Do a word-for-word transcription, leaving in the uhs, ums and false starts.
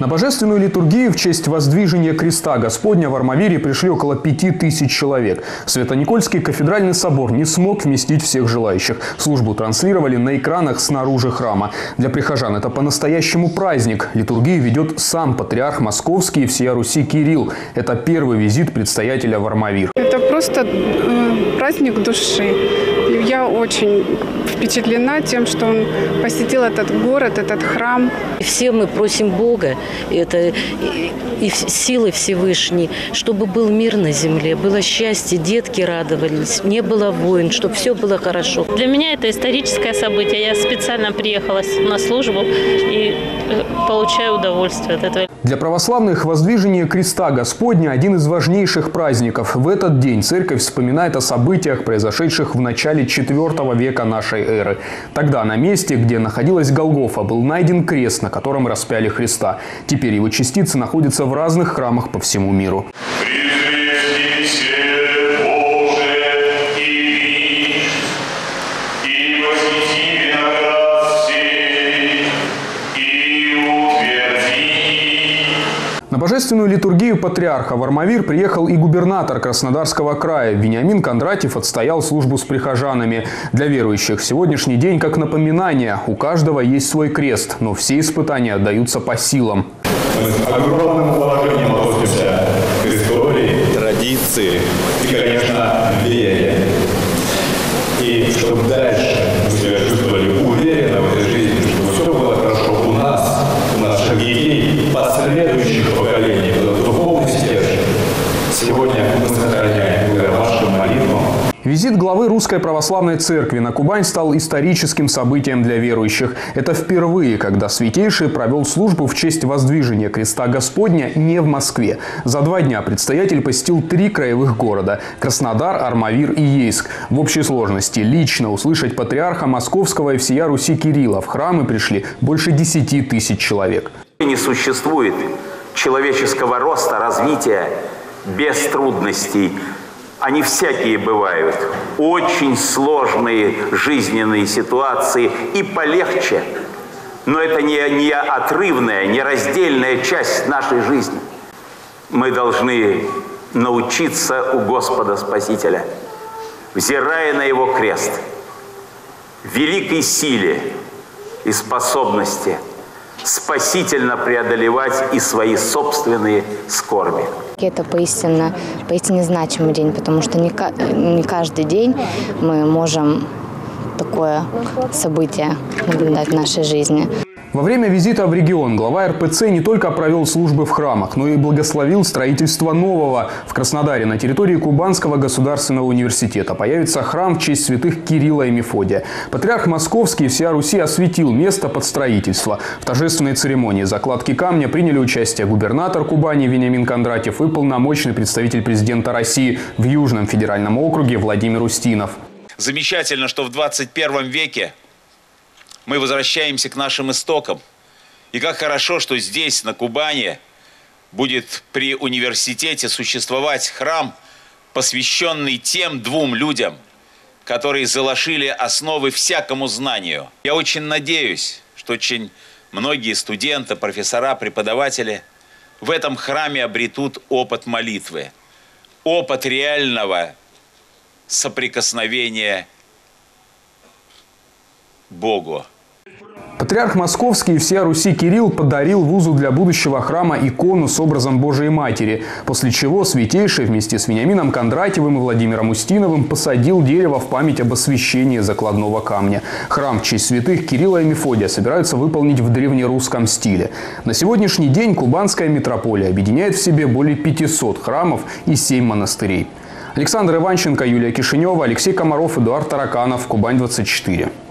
На божественную литургию в честь воздвижения креста Господня в Армавире пришли около пяти тысяч человек. Свято-Никольский кафедральный собор не смог вместить всех желающих. Службу транслировали на экранах снаружи храма. Для прихожан это по-настоящему праздник. Литургию ведет сам патриарх Московский и всея Руси Кирилл. Это первый визит предстоятеля в Армавир. Это просто э, праздник души. Я очень впечатлена тем, что он посетил этот город, этот храм. Все мы просим Бога, это и, и силы Всевышней, чтобы был мир на земле, было счастье, детки радовались, не было войн, чтобы все было хорошо. Для меня это историческое событие. Я специально приехала на службу и получаю удовольствие от этого. Для православных воздвижение креста Господня – один из важнейших праздников. В этот день церковь вспоминает о событиях, произошедших в начале четвёртого века нашей эры. Тогда на месте, где находилась Голгофа, был найден крест, на котором распяли Христа. Теперь его частицы находятся в разных храмах по всему миру. На божественную литургию патриарха в Армавир приехал и губернатор Краснодарского края. Вениамин Кондратьев отстоял службу с прихожанами. Для верующих сегодняшний день как напоминание. У каждого есть свой крест, но все испытания отдаются по силам. Мы с огромным уважением относимся к истории, традиции и, конечно, вере. И чтобы дальше мы себя чувствовали уверенно в этой жизни, чтобы все было хорошо у нас, у наших детей, последующих поколений, этот духовный стержень. Сегодня мы сохраняем вашим молитвам. Визит главы Русской Православной Церкви на Кубань стал историческим событием для верующих. Это впервые, когда Святейший провел службу в честь воздвижения креста Господня не в Москве. За два дня предстоятель посетил три краевых города – Краснодар, Армавир и Ейск. В общей сложности лично услышать патриарха Московского и всея Руси Кирилла в храмы пришли больше десяти тысяч человек. Не существует человеческого роста, развития без трудностей. Они всякие бывают. Очень сложные жизненные ситуации и полегче. Но это не, не отрывная, не раздельная часть нашей жизни. Мы должны научиться у Господа Спасителя, взирая на Его крест, великой силе и способности спасительно преодолевать и свои собственные скорби. Это поистине, поистине значимый день, потому что не, не каждый день мы можем такое событие наблюдать в нашей жизни. Во время визита в регион глава эр пэ цэ не только провел службы в храмах, но и благословил строительство нового. В Краснодаре на территории Кубанского государственного университета появится храм в честь святых Кирилла и Мефодия. Патриарх Московский и всея Руси осветил место под строительство. В торжественной церемонии закладки камня приняли участие губернатор Кубани Вениамин Кондратьев и полномочный представитель президента России в Южном федеральном округе Владимир Устинов. Замечательно, что в двадцать первом веке мы возвращаемся к нашим истокам. И как хорошо, что здесь, на Кубани, будет при университете существовать храм, посвященный тем двум людям, которые заложили основы всякому знанию. Я очень надеюсь, что очень многие студенты, профессора, преподаватели в этом храме обретут опыт молитвы, опыт реального соприкосновения Богу. Патриарх Московский и всея Руси Кирилл подарил вузу для будущего храма икону с образом Божией Матери, после чего Святейший вместе с Вениамином Кондратьевым и Владимиром Устиновым посадил дерево в память об освящении закладного камня. Храм в честь святых Кирилла и Мефодия собираются выполнить в древнерусском стиле. На сегодняшний день Кубанская митрополия объединяет в себе более пятисот храмов и семь монастырей. Александр Иванченко, Юлия Кишинева, Алексей Комаров, Эдуард Тараканов, Кубань двадцать четыре.